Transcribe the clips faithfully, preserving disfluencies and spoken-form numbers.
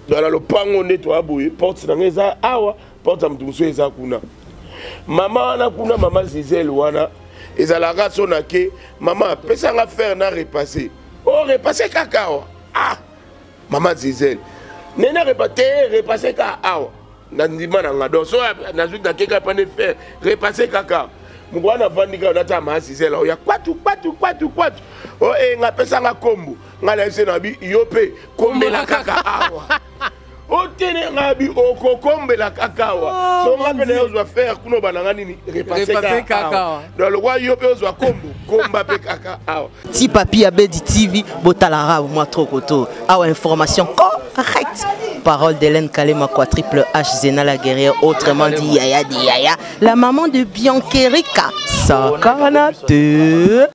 dans le pango nettoie boye porte na ngeza awa porte amtumso eza kuna maman na kuna maman Zizel wana ezalaka sona ke maman pesa nga faire na repasser oh repasser kakao ah maman Zizel nena repasser repasser ka awa na ndima na ngado so na zwi na keka pa ne faire repasser kakao mugwana vandika na ta maman Zizel ya kwatu kwatu kwatu kwatu oh e nga pesa nga kombo nga na ese na bi yope kombela kaka awa o tene nga bi oko kombela kaka awa so nga pene ozwa faire kuno bananga nini repasser kaka dans le roi yope ozwa kombo komba pe kaka awa ti Papi Abedi T V botalara moi trop koto awa information correcte. Parole d'Hélène Kalema quoi triple H Zena la guerrière autrement dit Yaya di Yaya la maman de Bianquerica Sakanate.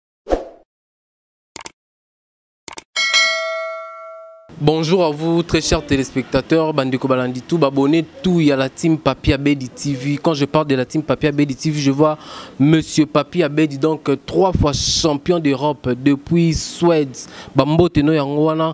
Bonjour à vous très chers téléspectateurs, Bandeko Balandi tout, abonnez tout, il y a la team Papi Abedi T V. Quand je parle de la team Papi Abedi T V, je vois Monsieur Papi Abedi, donc trois fois champion d'Europe depuis Suède. Bambo Teno Yangwana.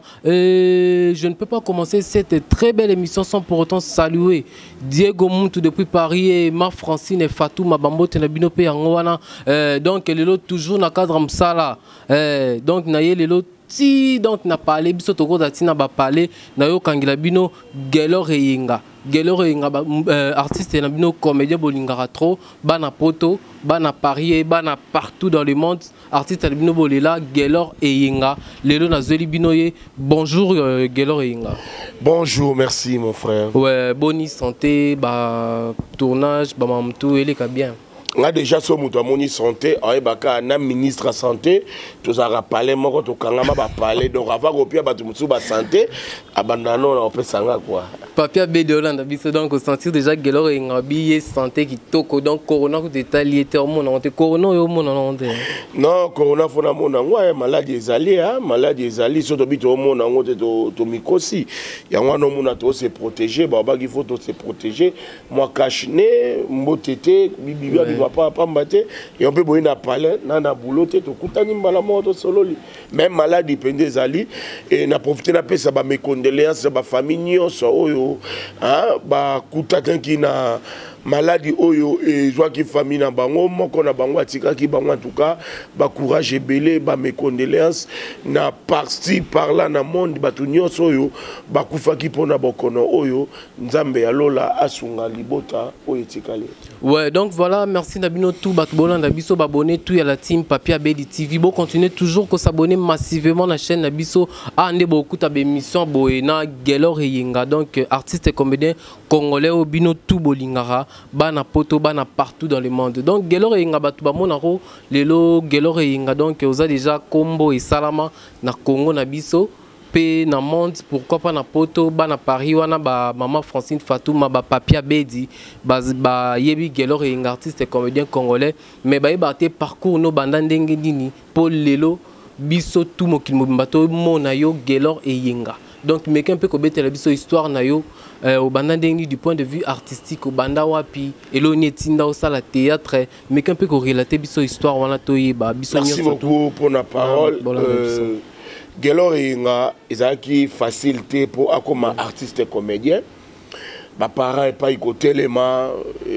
Et je ne peux pas commencer cette très belle émission sans pour autant saluer Diego Moutou depuis Paris et ma Francine et Fatou, ma Bambo Tenabino Pe Yangwana. Donc les lots toujours na cadre Msala. Donc naye les lots. Si donc n'a parlé biso toko datina ba parler na yo kangila bino Gelo Reyinga Gelo Reyinga artiste na bino comédien bolingara trop bana poto bana Paris bana partout dans le monde artiste na bino bolela Gelo Reyinga lelo na zeli bino ye bonjour euh, Gelo Reyinga. Bonjour, merci mon frère. Ouais, bonne santé ba tournage ba mamtou ele ka bien. Nga déjà so mutu amoni santé ayebaka na ministre santé tozaka parler moko tokangama ba parler donc avant kopia batu mutu ba santé abandano na opesanga quoi Papi Abedi Hollande biso donc sentir déjà Gelo Reyinga bi santé qui toko donc corona ko détaillé te mon on te corona yo mon on te non corona fona mona ngwa maladie ezali ha maladie ezali so to bito mona ngo te to to mikosi ya ngwana mona to se protéger ba ba ki faut to se protéger moi cache-nez mbotete bibi pas pambate et on peut boire na parler na na boulot te to kutani mbala moto sololi même maladie pende zali et na profiter na pesa ba mes condoléances ba famille nyonso oyo hein ba kutata ki na maladie oyo et joie qui famille na bango moko na bango atika ki bango en tout cas ba courage belé ba mes condoléances na parti par là na monde batu nyonso oyo ba kufa ki pona bokono oyo nzambe alola asunga libota oyo tikali. Ouais, donc voilà, merci Nabino tout Batbolan Nabiso abonné tout à la team Papi Abedi T V. Bon, continuez toujours que s'abonner massivement à la chaîne Nabiso. Ah, on est beaucoup d'émissions Boena Gelo Reyinga donc artiste et comédien congolais au bino tout bolingara, bana poto bana partout dans le monde. Donc Gelo Reyinga batu ba monaro lelo Gelo Reyinga donc oza déjà combo et salama na Congo Nabiso. Na monde pourquoi pas na poto ba na Paris wana ba maman Francine Fatou ma ba Papi Abedi ba ba yebi Gelo Reyinga artiste et comédien congolais mais ba yebate parcours no banda ndenge nini Paul lelo biso tout mokili mobimbato mona yo Gelo Reyinga donc mais un peu ko betela biso histoire na yo au banda ndenge du point de vue artistique au banda wapi elo netinda au sala théâtre mais un peu ko relater biso histoire wana toyeba biso merci beaucoup pour la parole. euh... Gelo Reyinga ezaki facilité pour comme artiste et comédien. Mes parents pas écouté les mains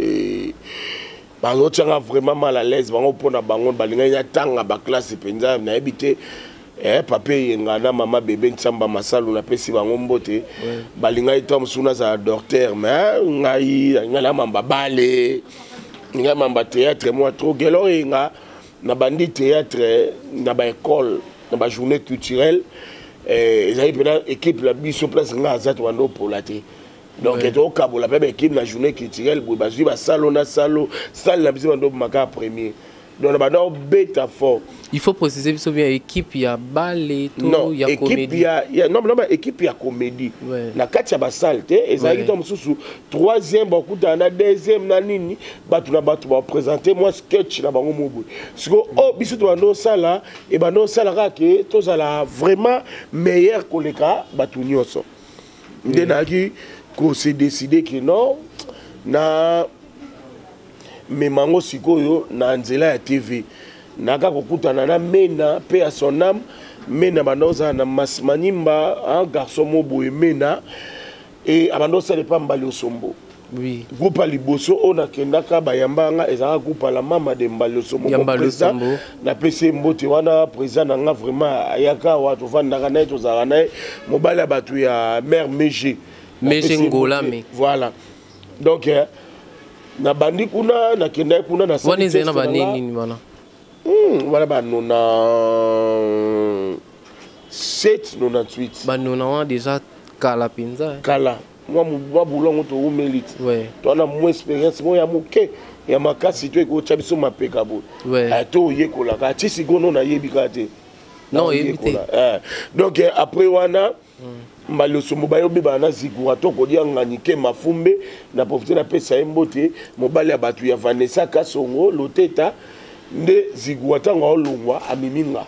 et bah l'autre vraiment mal à l'aise. Bango pour na bango balinga ya tanga ba classe penza na habité eh papa yenga na maman bébé nsamba masalo na pesi bango mbote balinga itam suna za docteur mais ngai ngala mamba balé nga mamba théâtre moi trop Gelo Reyinga na bandi théâtre na ba école dans la journée culturelle, ils avaient une équipe la mission place ngazat wando pour la té. Donc et au Cabo la même équipe la journée culturelle pour baser ba salon na salon salle la mission wando maka premier. Donc on va bêta fort. Il faut préciser que bien équipe il y a ballet tout il y a comédie. Il y a il y a non non équipe il y a comédie. Na kati ya ba salle té et ça qui tombe sous troisième beaucoup dans la deuxième na nini batu na batu ba présenter moi sketch na bango mobu. Parce que oh biso to ndo sala et ba no sala ka ke to sala vraiment meilleur que les cas batu nyonso. Ndena ki ko se décider que non na mais mango sikoyo na nzela ya T V naka kokutana na mena pe à son âme mena bandoza na Manimba un garçon mobo et mena et abandoza le pas mbali osombo. Oui. Groupe Liboso on a kendaka bayamba nga ezaka groupe la mama de mbali osombo. Mbali osombo. Na P C mbote wana président nga vraiment ayaka wa to vandaka na to zara na mobali abatu ya mère Meje. Meje ngola me. Voilà. Donc na bandi kuna na kenda kuna na sa. Wani zena banini ni wana. Hmm, voilà ba nona sept quatre-vingt-dix-huit. Ba nona wana déjà kala pinza. Kala. Moi moi boulongo to umelite. Ouais. To na mo expérience mo ya moke ya makasi to ko chabiso mapeka bo. Ouais. To yekola ka ti sigono na yebika te. Non, éviter. Eh. Donc eh, après wana mbalo somo bayo be bana zigwa to ko dia nganike mafumbe na profiter na pesa embote mobali ya batu ya Vanessa Kasongo loteta nde zigwa tanga olongwa amiminga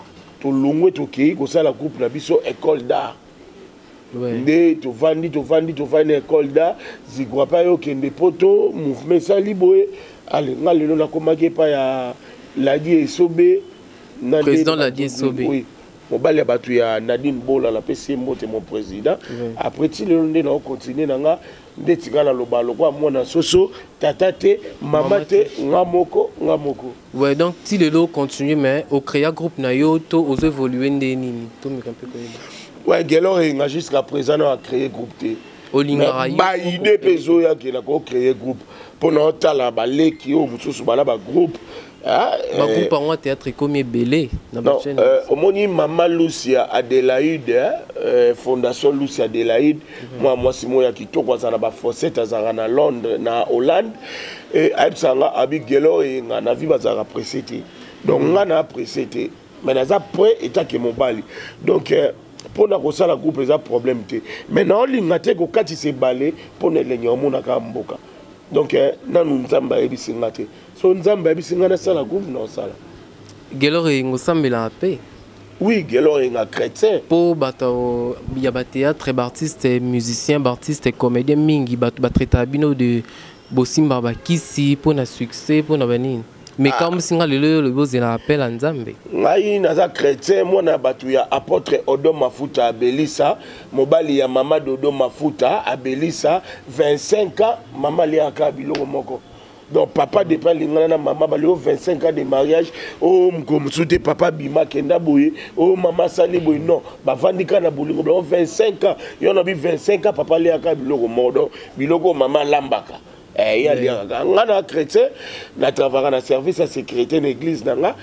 to longwe to kei ko sala groupe na biso école d'art. Ouais. Nde to vandi to vandi to vandi école d'art zigwa pa yo kende poto mouvement sali boye ale ngalelo na komake pa ya Ladi Esobe président Ladi Esobe. Oui. Mobali batu ya Nadine Bola la P C mbote mon président. Oui. Après ti le ndé na continuer nanga ndeti ngala lobalo kwa mwana soso tatate mamate ngamoko ngamoko. Ouais, donc ti le lo continuer mais au créa groupe na yo to aux évoluer ndé nini to me camper ko. Ouais, Gelor et jusqu'à présent a créé groupe T. Olingara ba idée peso ya ki na ko créer groupe pour na tala ba leki o bususu bala ba groupe. Ah, ma groupe en théâtre comme belé na ba chaîne. Euh, omoni Mama Lucia Adelaide, euh, Fondation Lucia Adelaide, moi moi simo ya kitoko za na ba Fossette za na Londres na Hollande et aipsanga abi Gelor et na vi bazara précédé. Donc nga na précédé mais na za prêt état que mobali. Donc euh, pour na ko sala groupe za problème té. Maintenant linga te ko kati se balé pour ne lenyo mona ka mboka. Donc nanu nzamba ebisinga te. So nzamba ebisinga na sala groupe na sala. Gelor e ngosambela pe. Oui, Gelor est un chrétien. Pour bato il y a théâtre, artiste, musicien, artiste, comédien mingi bato batreta bino de bosimba bakisi pour na succès pour na banine. Mais comme singa le le boze na appel à Nzambe. Ngai naza chrétien moi na batu ya apôtre Odo Mafuta Abelisa, mobali ya mama Dodo Mafuta Abelisa vingt-cinq ans mama liaka biloko moko. Donc papa depuis lingana na mama balio vingt-cinq ans de mariage oh mkomsute papa bima kenda boye oh mama sali boye non ba vandika na bolingo donc vingt-cinq ans yo na bi vingt-cinq ans papa liaka biloko modo biloko mama lambaka. Eh, il y a des gens chrétiens qui travaillent dans le service de sécurité de l'église.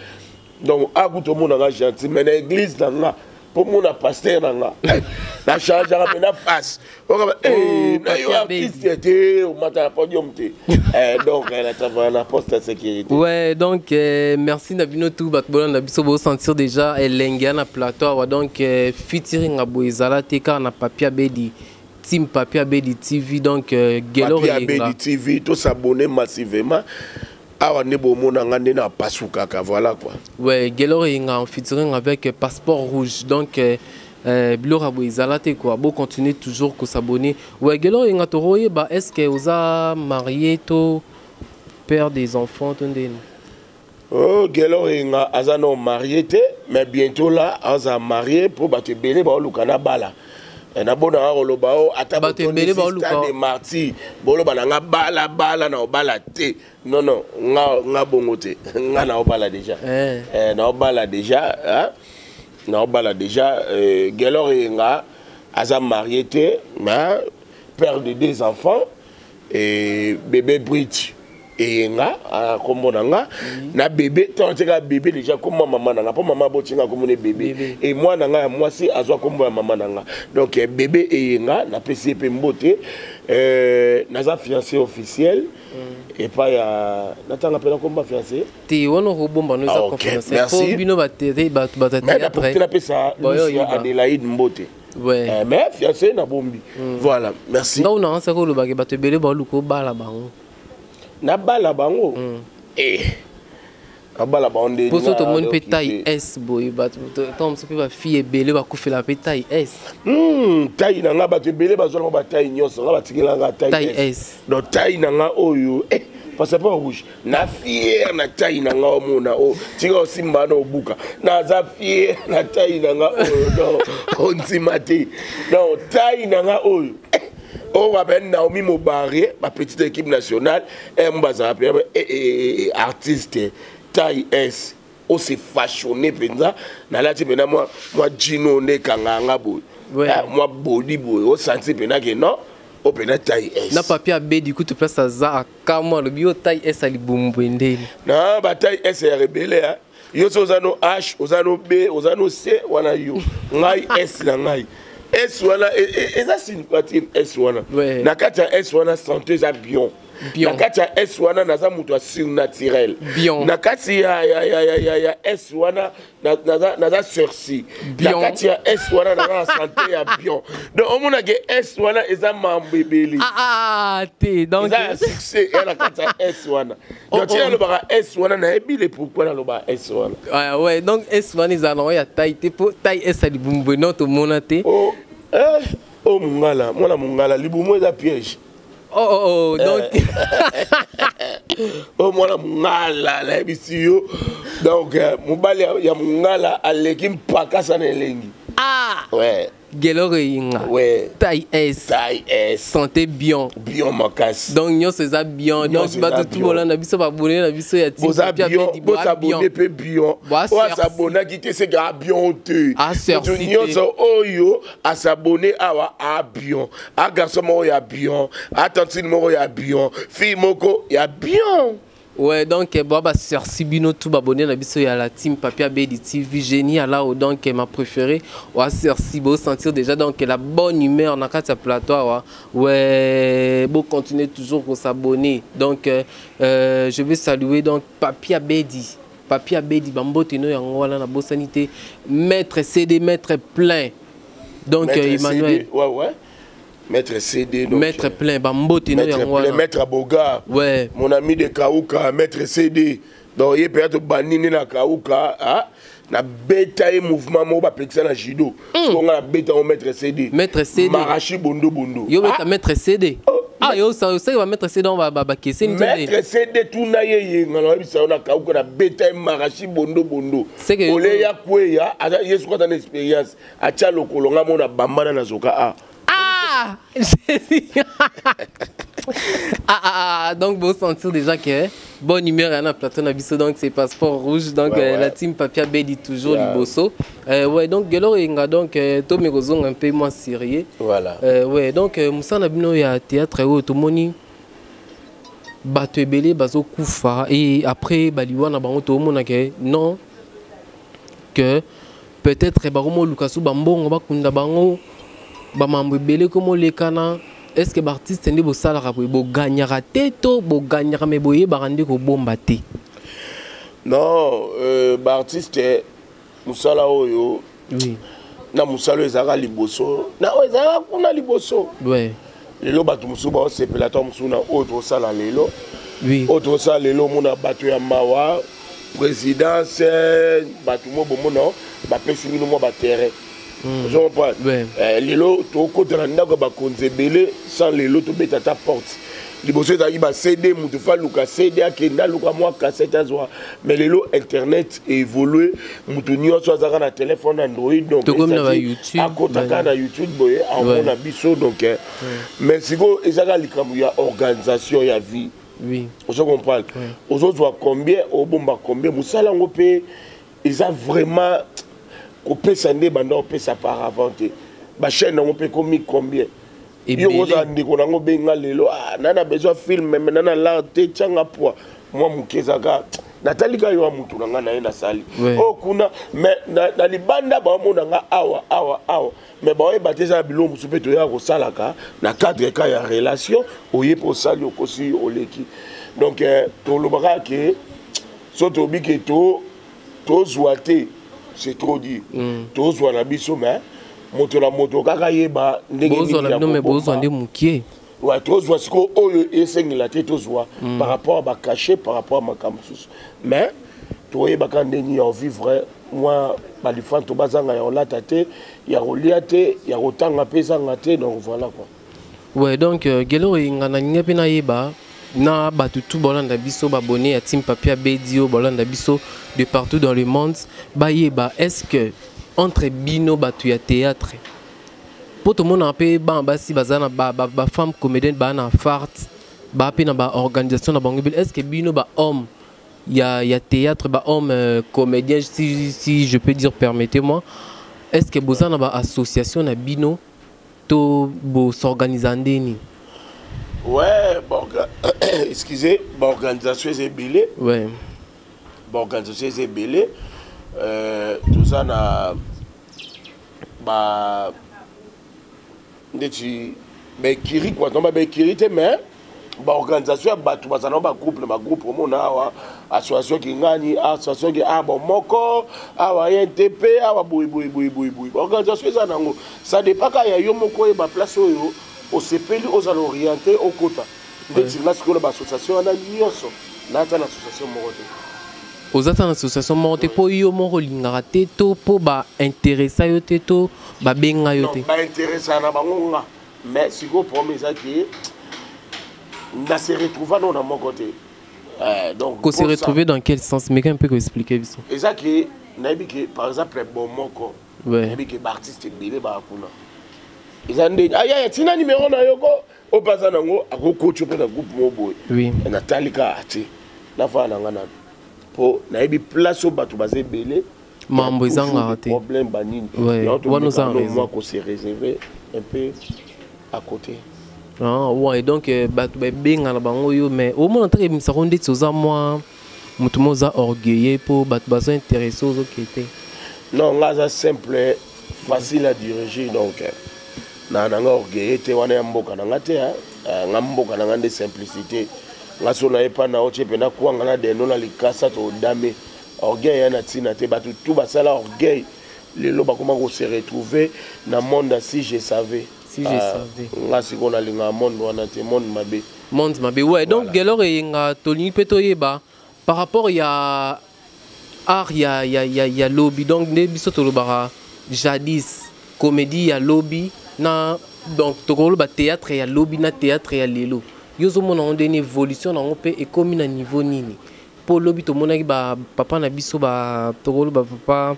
Donc, à tout le monde est gentil, mais l'église, pour mon pasteur, la charge de la face. Eh, il y a un podium. Donc, elle travaille dans le poste de sécurité. Ouais, donc, merci Nabino tout. Batbolan Nabiso, vous sentir déjà, elle est en plateau. Donc, featuring à Boizala, Teka, na Papia Bedi. Team Papia Bedi T V, donc euh, Gelor Papia Bedi T V, tout s'abonner massivement. Awa nebo mona ngande na pasuka ka voilà quoi. Ouais, Gelor est en featuring avec Passeport Rouge, donc euh, Bilora Boizala te quoi, bon continuer toujours que s'abonner. Ouais, Gelor est en toroye, bah est-ce que vous a marié to père des enfants tondé? Oh, Gelor est en azano marié te, mais bientôt là, on a marié pour battre belé ba lukana bala. Na bona ngolo bao atabato ni stade de martyr bolo bana nga bala bala na obala te non non nga nga bongo te nga na obala déjà eh, eh na obala déjà hein na obala déjà euh, Gelor nga aza marié te mais père de deux enfants et bébé Bridge et nga comme mon nga na bébé tant que bébé déjà comme maman nanga pour maman botinga comme ne bébé et moi nanga moi c'est azwa comme maman nanga donc bébé et nga na P C P mbote euh naza fiancé officiel et pas ya natanga pela comme fiancé ti wono robomba nous a confiance pour bino batete bat batete après mais pour ça Lucia Adelaide mbote ouais euh, mais fiancé na bombi mm. Voilà merci donc on a ça ko le bagé batebele ba luko bala bango na bala bango mm. Eh na bala bango pour ça tout le monde peut taille S boy bat tom ça peut ba fille belé ba couper la taille S hmm taille na nga ba belé ba zo ba taille nyonso nga ba tikela nga taille S donc taille na nga oyo eh passeport rouge na fier na taille na nga omona o tika osimba na obuka na za fier na taille na nga o no onzimate non taille na nga o o va ben Naomi Mobari ma petite équipe nationale et mbaza et artiste taille S o se fashionné penza na lati pena moi moi Gino ne kanganga boy moi body boy o senti pena que non o pena taille S na papier B du coup tu place ça za kama le bio taille S ali bumbwendeli na ba taille S ya rebelle hein yo so zano H ozano B ozano C wana yo ngai S na ngai S wana eza significatif S wana na kati ya S wana santé za bien na kati ya S wana naza mutu surnaturel na kati ya ya ya ya ya S wana naza naza sursi na kati ya S wana naza santé ya bien donc on mona que S wana eza mambebeli ah ah te donc eza succès na kati ya S wana donc tu le bara S wana na ebile pourquoi na lo ba S wana ah ouais donc S wana eza na ya taille te pour taille S ali bumbu non to mona te oh eh oh mungala mona mungala libumo eza piège. Oh oh oh donc oh mwana mungala la bisiyo donc mobali ya mungala aleki mpaka sana elengi ah ouais Gelor Yinga ouais taille S taille S santé bien bien makas donc nyo c'est ça bien donc ba tout le monde na biso ba bonner na biso ya ti bien bo s'abonner pe bien o s'abonner qui te c'est ga bien te nyo so oyo a s'abonner awa a bien a garçon mo ya bien a tantine mo ya bien fille moko ya bien. Ouais, donc, bon, bah, sur Sibino, tout abonné, la biso, il y a la team Papia B D T V, génie, là, donc, ma préférée. Ouais, sur Sibo, sentir déjà, donc, la bonne humeur, dans quatre plateau, ouais, bon, continuer toujours pour s'abonner. Donc, euh, je vais saluer, donc, Papia B D. Papia B D, Bambo, Teno, Yangola, la bonne sanité. Maître C D, maître plein. Donc, maître Emmanuel. C D, ouais, ouais. Maître C D, donc, maître plein, Bambo, Teno, Yangola. Maître Aboga, ouais. Mon ami de Kaouka, maître C D. Donc, il peut être banni na Kaouka, ah. Na bêta et mouvement, moi, je vais faire judo. On a bêta au maître C D. Maître C D. Marachi Bondo Bondo. Yo, ah. Maître C D. Oh. Ah, yo, ça, ça, il va mettre C D, on va baquer. Maître C D, tout n'a yé, on a Kaouka, na bêta et Marachi Bondo Bondo. C'est que. Olé ya kouya, a y a ce qu'on a expérience. A Tchalo Kolonga, mon a Bambana na Zoka. Ah. Ah! ah, ah, ah, donc, vous sentir déjà que bonne humeur à la plateau, donc c'est passeport rouge, donc ouais, euh, ouais. La team Papia B dit toujours yeah. Liboso. Euh, ouais, donc, Gelor Yinga, donc, tout mes raisons un peu moins sérieux. Voilà. Euh, ouais, donc, Moussa Nabino, il y a théâtre, où tout le monde bateau belé, bazo koufa, et après, Baliwana, tout le monde a non, que peut-être, Baromo Lukasu Bambon, Bakunda Bango. Bamambo belé comme les cana est-ce que l'artiste n'est pas ça bo gagnera teto bo gagnera mais boye barandi ko bomba te non euh l'artiste musala oyo oui na musalo ezaka liboso na ezaka kuna liboso ouais lelo batu musuba c'est pelato musuna autre sala lelo oui autre sala lelo mona batu ya mawa présidence batu mo bomono ba pesi mino mo ba terrain. Je comprends. Lelo to ko de na ko ba konzebele sans lelo to beta ta porte. Liboso za iba C D mutu fa luka C D akenda luka moi cassette azwa. Mais lelo internet évolué mutu nyonso za na téléphone Android donc to comme na YouTube. Akotaka na YouTube boye en na biso donc mais siko ezaka likamu ya organisation ya vie. Oui. Je comprends. Aujourd'hui combien au bomba combien musala ngopé ils a vraiment Coupé ça n'est pas non ça par avant ba chaîne on peut comme combien et yo oza ndiko nango benga lelo ah nana besoin film mais nana la te tchanga poa moi mukezaka natalika yo mutu nanga na enda sali oh kuna mais na libanda ba mona nga awa awa awa mais ba e bateza bilo musupe to ya ko salaka na cadre ka ya relation oye pour sali okosi oleki donc to lobaka ke so to biketo to zoate c'est trop dit. Tous on a biso mais moto la moto kaka yeba ndenge ni la non mais besoin de mukie. Ouais, tous voit ce que oyo esengi la tête tous voit par rapport à ba caché par rapport à ma kamsus. Mais to yeba kan ndeni en vivre moi ba li fanto bazanga ya olata te ya rolia te ya rotanga pesa ngate donc voilà quoi. Ouais donc Gelor Yinga na nyepe na yeba na batutu bolanda biso abonné à Team Papia Bedio bolanda biso de partout dans le monde ba yeba est-ce que entre bino batu ya théâtre pour tout le monde un peu ba basi bazana ba ba femme comédienne ba na fart ba pe na ba organisation na bango est-ce que bino ba homme il y a il y a théâtre ba homme euh, comédien si si je peux dire permettez-moi est-ce que bozana ba association na bino to bo s'organiser ndeni. Ouais, bon, excusez, bon, organisation est belée. Ouais. Bon, organisation est belée. Euh, tout ça, na, bah, tu, ben, kiri, quoi, non, ben, kiri, mais, bah, organisation, bah, tout ça, non, bah, groupe, bah, groupe, mon, ah, association qui gagne, association qui, ah, bon, moko, ah, ouais, N T P, ah, boui, boui, boui, boui, boui. Organisation, ça, non, ça dépend quand il y a yo, moko, et bah, place, yo. Au C P L, aux orientés au quota. Dès que l'association a une association morotée. Aux associations morotées, pour yo moro lingarate to pour ba intéressé yote to ba benga yote. Ba intéressé na bangonga. Mais si go premier ça qui na se retrouver dans mon côté. Euh donc qu'on se retrouver dans quel sens? Mais un peu que expliquer ça. Et ça qui nabi que par exemple bon moko. Ouais. Nabi que artiste belé ba kuna. Ils ont dit, ah, il y a un numéro na yoko, au passage nango, à coach pour le groupe Moboy. Oui. Et Nathalie Kati, la fois na ngana, pour na ibi place au bateau basé belé. Mambo ils ont raté. Problème banine. Ouais. On nous a raison. Moi qu'on s'est réservé un peu à côté. Ah ouais donc bateau benga na bango yo mais au moins entre mi saronde tsoza moi, mutu moza orgueilleux pour bateau baso intéressé aux autres qui étaient. Non là c'est simple, facile à diriger donc. Na nanga orgueil te wana mboka nanga te ha nga mboka nanga de simplicité nga so na epa na oche pe na kuanga na deno na likasa to dame orgueil ya na tina te batu tout basala orgueil lelo bakoma ko se retrouver na monde si je savais si je savais nga siko na linga monde wana te monde mabe monde mabe ouais donc gelor e nga toli peto yeba par rapport ya art ya ya ya ya lobby donc ne biso to lobara jadis comédie ya lobby na donc tokolo ba théâtre ya lobby na théâtre ya lelo yozo mona on une évolution na on peut et comme na niveau nini pour lobby to mona ba papa na biso ba tokolo ba papa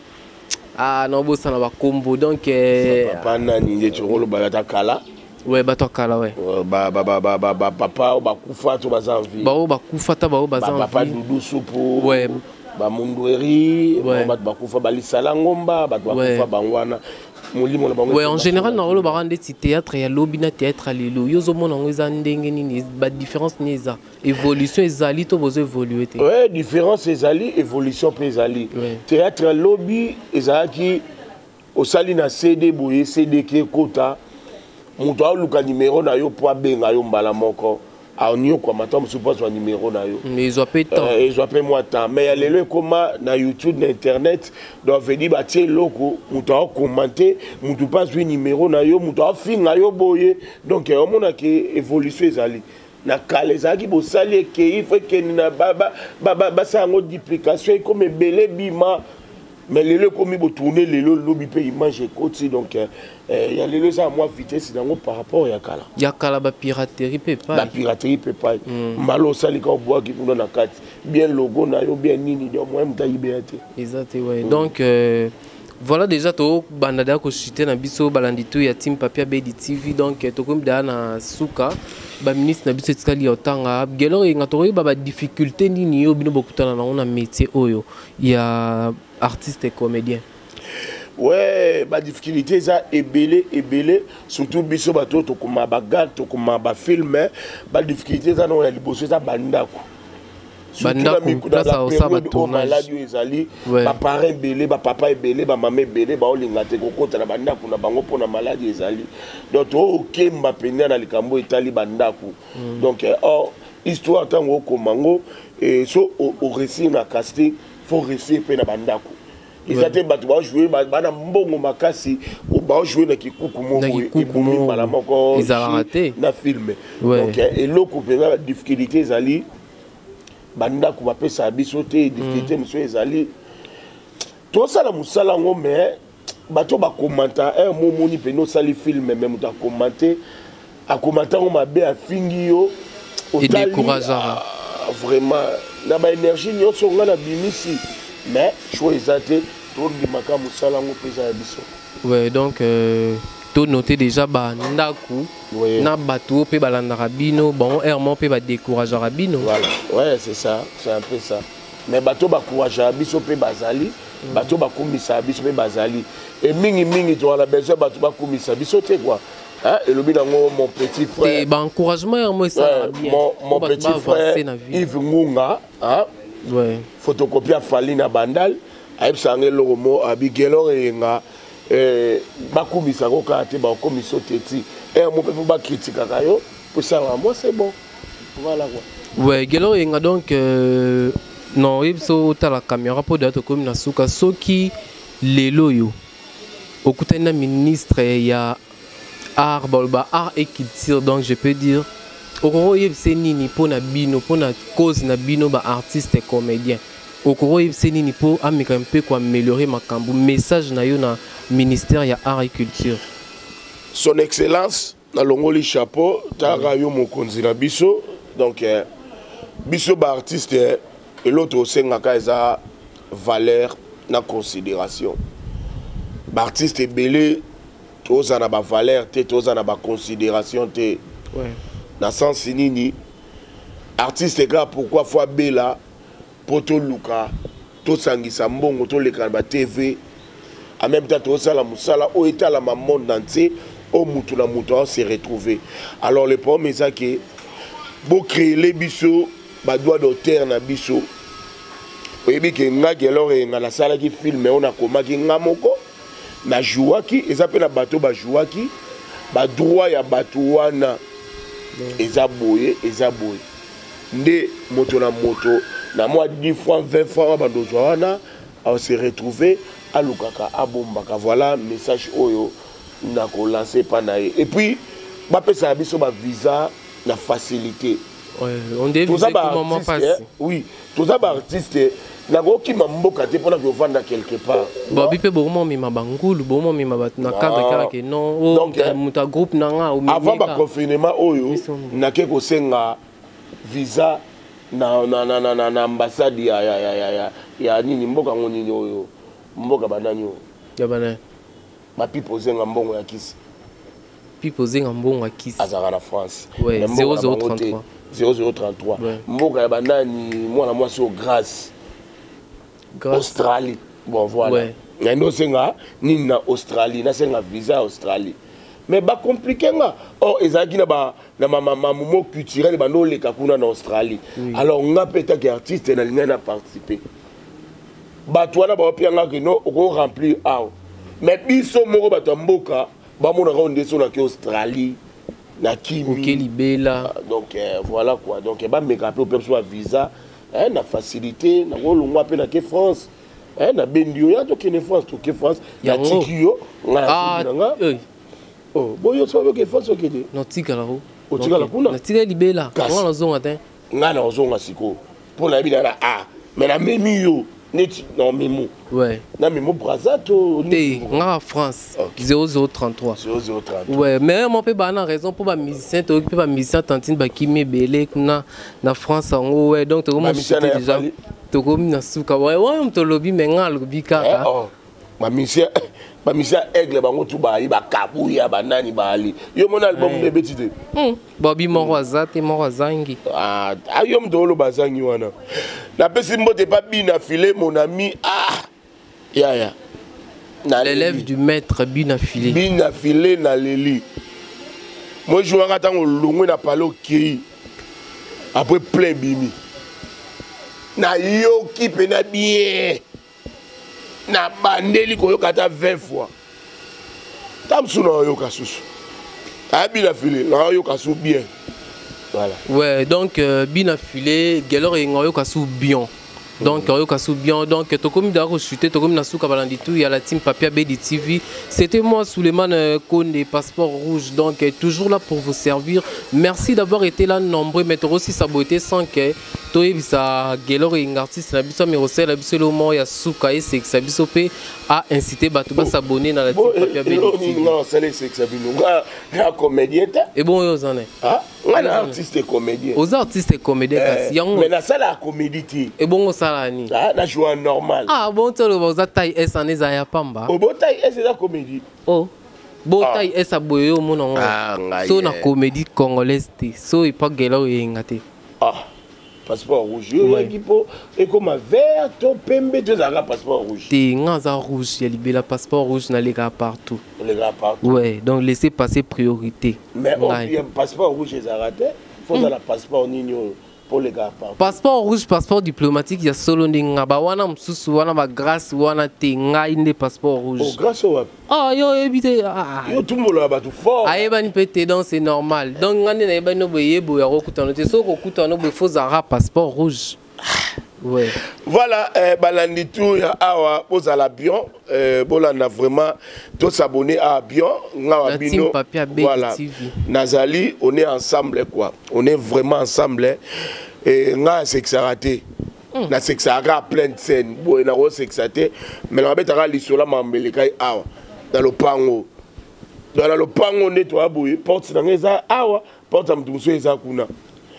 ah non bo sana ba combo donc euh, papa na ni tokolo ba ta kala ouais ba to kala ouais ba ba ba ba ba papa ba kufa to ba zanvi ba ba kufa ta ba ba zanvi papa dudu supu ouais ba mundweri ba ba kufa ba lisala ngomba ba kufa bangwana. Ouais, en général, dans le baran de théâtre, il y a lobby na théâtre à l'élo. Yo zo mon angeza ndenge ni ba différence ni za évolution ezali to bozo évoluer. Ouais, différence ezali, évolution pe ezali. Théâtre lobby ezaki au sali na C D boye C D ke kota. Muto a luka numéro na yo po benga yo mbala moko. A onyo kwa matam suppose wa numéro na yo. Mais ils ont pas temps. Euh, ils ont pas moi temps. Mais il y a les comment na YouTube, na internet, donc veut bah tiens loko, muto a commenter, muto passe un numéro na yo, muto a fin na yo boye. Donc au monde qui évolution ezali. Na kalezaki bo sali ke il faut que na baba baba basa ngo duplication comme belé bima. Mais les gens comme ils tourner les gens lobby pays manger côté donc il y a les gens à moi vitesse dans par rapport à Yakala. Yakala ba piraterie peut pas. La piraterie peut pas. Malo sali ka bois qui nous na carte bien logo na yo bien nini donc moi m'ta liberté. Exact ouais. Donc euh, voilà déjà to bandada ko chité na biso balandito ya Team Papia Bedi T V donc to comme da na suka ba ministre na biso tsali otanga gelo nga to ba difficulté nini yo bino bokutana na on a métier oyo ya artiste et comédien. Ouais, bah difficulté ça ébélé ébélé surtout biso bato to kuma bagarde to kuma ba film bah difficulté ça non ya liboso ça bandako. Bandako place à ça ba tournage. Maladie ezali ba parents belé ba papa belé ba maman belé ba olinga te ko kota na bandako na bango pona maladie ezali. Donc o kemba pena na likambo etali bandako. Donc or histoire tango komango et so au récit na casting faut rester pe na bandako. Ils étaient battus ba jouer ba na mbongo makasi ou ba jouer na kikuku moko et boumi bala moko ils a raté na film. Donc et loko pena difficulté ezali bandako ba pesa biso te difficulté monsieur ezali to sala musala ngo mais bato ba commenter un moment ni pe no sali film même ta commenter a commenter on mabe a fingi yo et décourage vraiment na ba énergie nyonso nga na bimisi mais choix ezate to ndimaka musala ngo pesa ya biso. Ouais, donc euh, to noter déjà ba ndaku oui. Na bateau pe balanda rabino bon errement pe ba décourage rabino. Voilà. Ouais, c'est ça, c'est un peu ça. Mais bateau ba courage biso pe bazali, mm. Bateau ba kumisa biso pe bazali. Et mingi mingi to la besoin bateau ba kumisa biso te quoi. Hein, et le bilango mon petit frère. Et bah encouragement moi ça bien. Mon, mon petit frère Yves Ngunga, hein? Ouais. Photocopie à Falina Bandal, Aïb Sangé Loromo, Abigelo et Nga, Bakumi Saroka, Bakomi Soteti, et un mot pour critiquer Kayo, pour ça, moi c'est bon. Voilà quoi. Ouais, Gelo et Nga donc, euh, non, il faut que la caméra pour d'être comme Nasuka, ce qui les loyaux. Au côté d'un ministre, il y a art, balba, art et culture, donc je peux dire. Okoro yebse nini po na bino po na cause na bino ba artiste et comédien. Okoro yebse nini po ameka un peu quoi améliorer makambu message na yo na ministère ya art et culture. Son excellence na longoli chapeau tara yo mokonzi na biso donc eh, biso ba artiste et l'autre sengaka eza valeur na considération. Ba artiste belé toza na ba valeur te toza na ba considération te. Ouais. Dans le sens nini artiste gars pourquoi faut bela poto luka to sangisa mbongo to le ba T V en même temps to sala musala o eta la monde entier au mutu na mutu se retrouver. Alors le problème c'est que bo créer les biso ba droit d'auteur na biso oyebi ke nga Gelo et nga la sala qui filme on a koma ki nga moko na jouaki ezape na bateau ba jouaki ba droit ya bato wana eza boye eza boye nde moto na moto na moi dix fois vingt fois bandozwa wana on se retrouver à lukaka abombaka. Voilà message oyo na ko lancer pa na et puis ba pesa biso ba visa na facilité. Ouais, on devait viser comment passer. Oui, tous les artistes na go ki mamboka te pona ko vanda quelque part. Ba bipe bomo mi mabangulu bomo mi mabat na cadre kala ke non donc muta groupe nanga o mi. Avant ba confinement oyo na ke ko senga visa na na na na na ambassade ya ya ya ya ya nini mboka ngoni oyo mboka bananyo. Ya bana. Ba pipo zenga mbongo ya kisi. Pipo zenga mbongo ya kisi. Azara na France. Ouais, zéro zéro trente-trois. zéro zéro trente-trois. Mboka ya banani moi na moi sur grâce. Australie. Bon voilà. Ouais. Il y a une senga ni na Australie, na senga visa Australie. Mais ba compliqué nga. Oh ezaki na ba na mama mamumo culturel ba no le kakuna na Australie. Oui. Alors nga peta que artiste na linga na participer. Ba toi na ba pianga que no on remplir ah. Mais biso moko ba mboka ba mona ka ndeso na ke Australie. Na kimi. OK libela. Donc euh, voilà quoi. Donc ba meka pe au soit visa. Eh, na facilité na ngolongwa pe na ke France eh na bendio ya to ke France to ke France ya tikio nga nga oh boyo so ke France ke de no tika la ho o tika la kuna na tika libela ngona zonga te nga na zonga siko pour na bina na ah mais na memi yo neti non memo ouais na memo brazato te nga France zéro zéro trente-trois zéro zéro trente-trois ouais mais mon pe ba na raison pour ba musicien to pe ba musicien tantine ba kimi belé na na France en ouais donc to mo déjà to comme na suka ouais ouais on to lobby mais nga lobby kaka oh ba musicien ba musicien aigle bango tu ba yi ba kabuya ba nani ba ali yo mon album de betide hmm Bobby Morozate Morozangi ah yo mdolo bazangi wana na pesi mbote pas bina filé mon ami ah ya ya l'élève du maître bina filé bina filé na leli moi je vois attends longo na palo ki après plein bimi na yo ki pena bien na bandeli ko yo kata vingt fois tamsuna yo kasusu a bina filé na yo kasu bien. Voilà. Ouais, donc euh, bien affilé, Gelo et Ngoyo Kassou bien. Donc, Ngoyo Kassou bien. Donc, tu comme d'abord chuté, tu comme Nasuka Balanditou, il y a la team Papia B D T V. C'était moi, Souleymane Kone, passeport rouge. Donc, toujours là pour vous servir. Merci d'avoir été là nombreux. Mais aussi saboté sans que tu aies Gelo et un artiste, la biso Mirosé, la biso Lomo, ya Souka et c'est que sa biso P a incité Batouba s'abonner dans la team Papia B D T V. Non, c'est le sexe, c'est un comédien. Et bon, vous en êtes. Ah, On est artiste et comédien. Aux artistes et comédiens kasi. Mais na ça la comédie. Et bon ça ni. Ah, na jouer normal. Ah bon tu le vous taille S en ezaya pamba. Au bon taille S c'est la comédie. Oh. Bon taille S a boyo mon on. So na comédie congolaise té. So il pas Gelor yengate. Ah. Passeport rouge. Et comme un vert, ton pembe, tu as un passeport rouge. Tu as un rouge, il y a le passeport rouge dans les gars partout. Les gars partout. Ouais, donc laissez passer priorité. Mais il y a un passeport rouge, ils ont raté. Il faut un passeport nino pour les gars partout. Passeport rouge, passeport diplomatique, il y a solo ninga. Ba wana msusu wana ba grâce wana te nga inde passeport rouge. Oh, grâce au web. Ah yo évité. Yo tout le monde là-bas tout fort. Ah eba ni pété donc c'est normal. Donc ngane na eba no boye boya kokutana te so kokutana bo faut zara passeport rouge. Ouais. Voilà, euh, balandi tout ya awa pozala bien, euh, bolanda vraiment tous s'abonner à bien, nga bino. Voilà. Nazali, on est ensemble quoi. On est vraiment ensemble et nga sexaraté. Na sexara plein de scènes. Bon, na ro sexaté, mais la betara lisola mambele kai awa dans le pango. Dans le pango nettoie boye, porte na ngeza awa, porte amtumso eza kuna.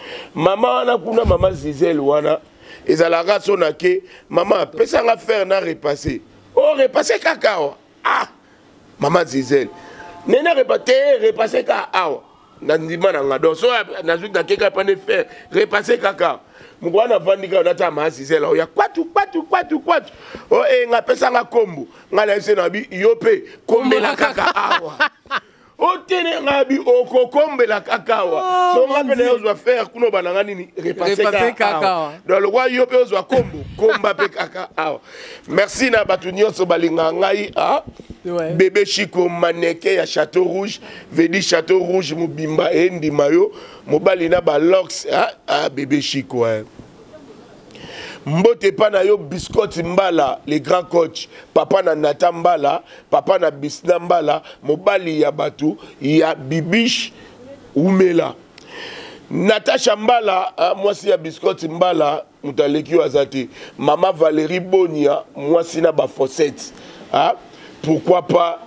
Maman na kuna maman Zizel wana. Et ça la race on a que maman pesa nga faire na repasser. Oh repasser cacao. Ah maman Zizel. Nena repasser repasser cacao. Na ndima na ngado so na zuki na keka pa ne faire repasser cacao. Mugwana vandika na ta maman Zizel ya kwatu kwatu kwatu kwatu. Oh e nga pesa nga kombo. Nga la ese na bi yope kombe la cacao. O tene ngabi oko kombe la cacao. So ngapene ozwa faire kuno bananga nini repasser cacao. Dans le roi yope ozwa kombo komba pe cacao. Merci na batu nyonso balinga ngai a bébé Chico maneke ya Château Rouge, vedi Château Rouge mubimba endi mayo mobali na ba lox a bébé Chico. Mbote pa na yo biscotte mbala les grands coach papa na Nata mbala papa na Bisna mbala mobali ya batu ya bibish umela Natacha mbala mwasi ya biscotte mbala mutaleki wazati mama Valérie Bonia mwasi na ba fossette ah pourquoi pas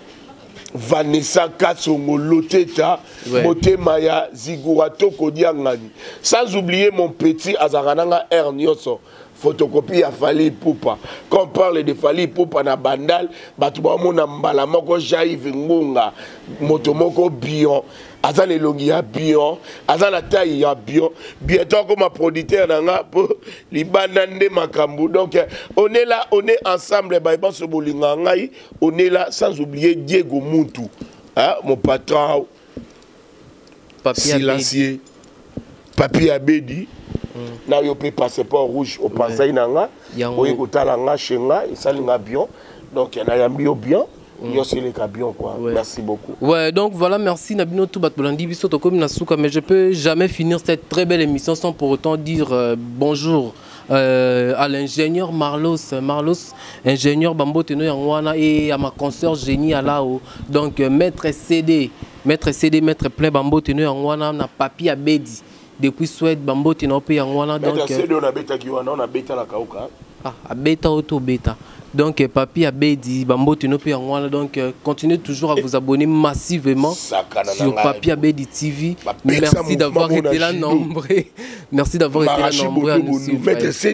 Vanessa Katsongo Loteta, Motema ya Zigura Toko Diangani. Sans oublier mon petit Azarananga Ernioso, photocopie à Fali Poupa. Quand on parle de Fali Poupa na Bandal, Batuba Mona Mbala Moko Jaïve Ngunga, Motomoko Bion, Azan Elongi ya Bion, Azan la taille ya Bion, bientôt comme un producteur nanga pour les banande Makambu. Donc on est là, on est ensemble, on est là sans oublier Diego Muntu, hein, mon patron, silencieux, Papi Abedi. Na yo pe passeport rouge au passage nanga, oye kotala nga chenga, isalinga bien. Donc y en a bien bien. Bien, quoi. Ouais. Merci beaucoup. Ouais, donc voilà, merci Nabino Toubatbolandi, Bisoto comme Nasuka, mais je peux jamais finir cette très belle émission sans pour autant dire euh, bonjour euh, à l'ingénieur Marlos, Marlos, ingénieur Bambo Teno Yangwana et à ma consoeur Génie Alao. Donc euh, maître C D, maître C D, maître Play Bambo Teno Yangwana, na Papi Abedi. Depuis Suède, Bambo Teno Yangwana. Donc maître C D, on a bêta qui on a bêta la kauka. Ah, bêta auto bêta. Donc, Papi Abedi, Bambo Tenopi Yangwana. Donc, euh, continuez toujours à vous abonner massivement sur Papi Abedi T V. Merci d'avoir été là nombreux. Merci d'avoir été là nombreux à nous suivre.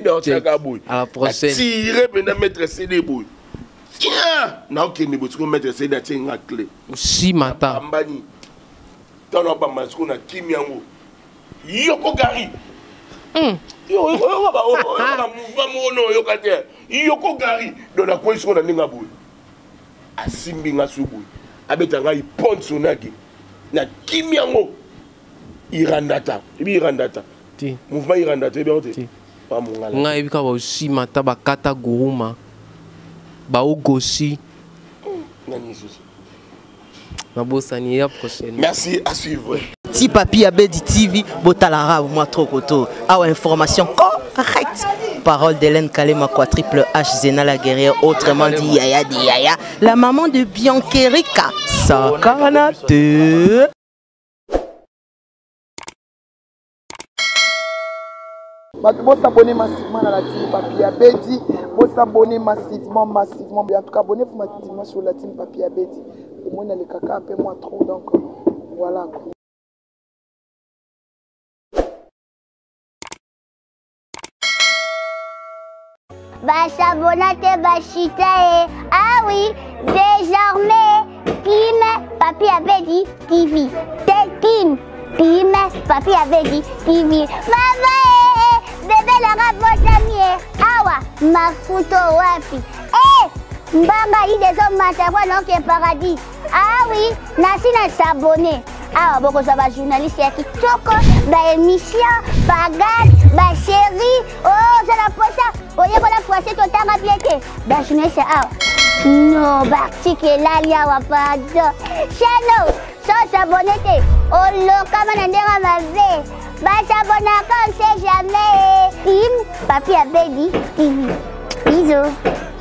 À la prochaine. Tirez maintenant mettre C D boy. Tiens, na ok ni botiko mettre C D tiens la clé. Shimata. Ambani. Tano ba masiko na kimyango. Yoko gari. Hmm. Yo yo yo ba o na mouvement no yo kate. Yoko gari dans la coin sur la ninga boy. Asimbi nga subu. Abeta nga ipon sonaki. Na kimyango. Irandata. Ibi irandata. Ti. Mouvement irandata bien ti. Pas mon ngala. Nga ebika ba Shimata ba kata guruma. Ba ogoshi. Nani susu. Na bosani ya prochaine. Merci, à suivre. Si Papi Abedi T V, Botalara, moi trop koto. Awa information correcte. Parole d'Hélène Kalema, quadruple H, Zena la guerrière, autrement dit Yaya di Yaya, la maman de Biancherika, Sakanate. Vous s'abonnez massivement à la team Papi Abedi. Vous s'abonnez massivement, massivement. En tout cas, abonnez-vous massivement sur la team Papi Abedi. Et moi, les caca, appelez-moi trop. Donc, voilà. basabona te bashita. Ah oui, désormais, Team Papi Abedi T V. Team Team Papi Abedi T V. Maman, bébé la rabotami. Awa, mafuto wapi. Eh, mbanga yi des hommes matavwa non qui paradis. Ah oui, nasi na s'abonner. Ah, beaucoup de journalistes qui toquent, bah émission, bah gaz, bah série, oh, ça la poche, oh, y'a pas la fois c'est tout à bien. Bah journaliste, ah, non, bah article là, il y a pas de. Channel, sans s'abonner, oh, le camarade ma vie, bah s'abonner quand on sait jamais. Team Papi Abedi T V. Bisous.